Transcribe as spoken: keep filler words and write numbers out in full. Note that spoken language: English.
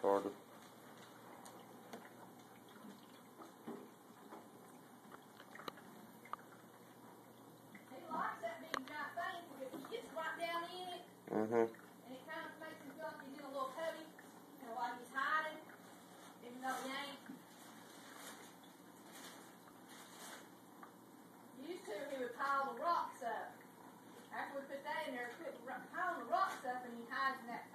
harder. He likes that big giant thing because he gets right down in it. Mm-hmm. And it kind of makes him feel like he's in a little cubby, you know, while he's hiding, even though he ain't. Used to, he would pile the rocks up. After we put that in there, put, pile the rocks up, and he hides in that